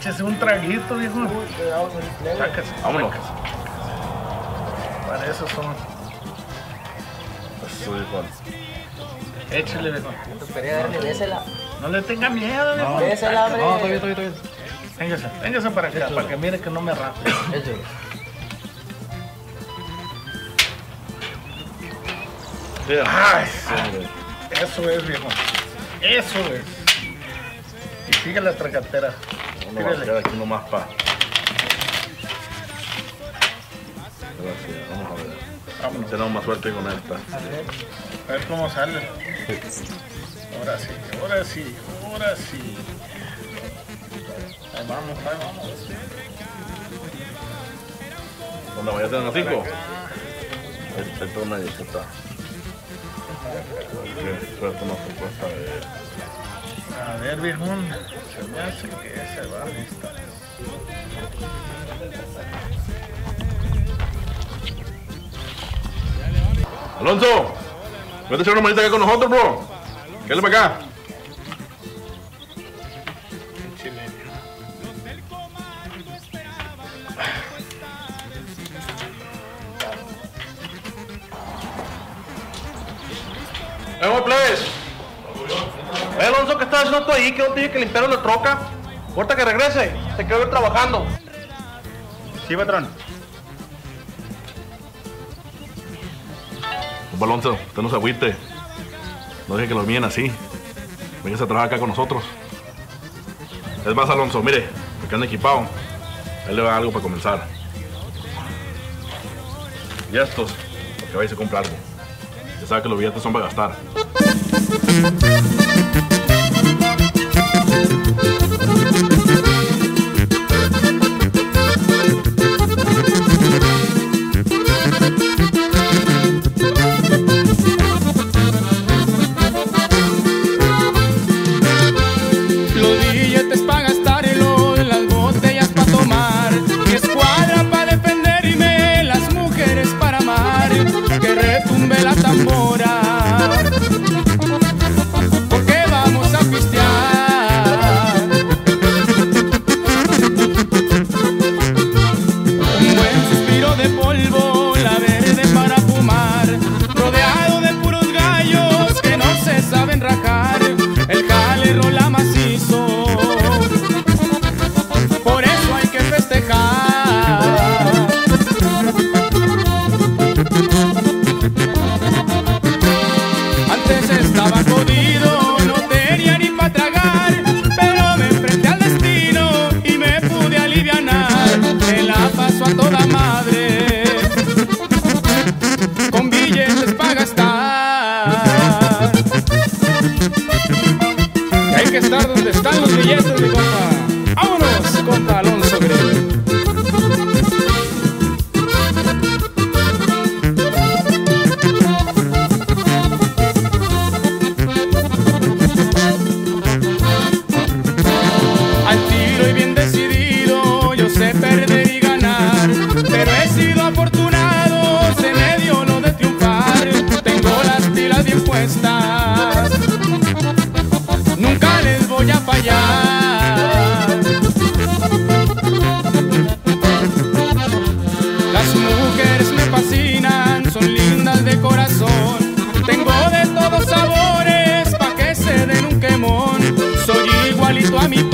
Échese un traguito, viejo. Sáquese, Vámonos. Para eso son. Eso, viejo. Échale, viejo. Esperé darle, désela. No le tenga miedo, viejo. Désela, hombre. No, estoy bien. Véngase para acá, para que mire que no me rape. Échale. Ay, eso es, viejo. Eso es. Y sigue la tracatera. Uno va a quedar aquí nomás pa. Gracias, vamos a ver. Vámonos. Tenemos más suerte con esta. A ver cómo sale. Ahora sí, ahora sí, ahora sí. Ahí vamos, ahí vamos. ¿Dónde vaya a tener 5? Ahí está una disputa. Qué suerte nos cuesta ver. A ver, viejón. Se me hace que se va a listar. Alonso, vete a echar una manita acá con nosotros, bro. Quédale para acá. Vamos, please. Oye, Alonso, ¿qué estás haciendo tú ahí? ¿Que no te dije que limpiaron la troca? Ahorita que regrese, te quiero ver trabajando. Sí, patrón. Alonso, usted no se agüite. No deje que lo miren así. Véngase a trabajar acá con nosotros. Es más, Alonso, mire, que anda equipado. Él le va a dar algo para comenzar. Y estos, porque vaya y se compra algo. Ya sabe que los billetes son para gastar. Los billetes para gastarlo, las botellas para tomar, mi escuadra para defenderme, las mujeres para amar, que retumbe la tambora, porque vamos a pistear. Un buen suspiro de polvo, la verde para fumar, rodeado de puros gallos que no se saben rajar, el jale rola macizo, por eso hay que festejar. Antes estaba jodido, no tenía ni pa' tragar, pero me enfrenté al destino y me pude alivianar. Me la paso a toda madre, con billetes pa' gastar. Hay que estar donde están los billetes, mi compa. ¡Vámonos, compa Alonso Green! Al tiro y bien decidido, yo sé perder y ganar, pero he sido afortunado, se me dio lo de triunfar. Tengo las pilas bien puestas, nunca les voy a fallar. Las mujeres me fascinan, son lindas de corazón. Tengo de todos sabores, pa' que se den un quemón. Soy igualito a mi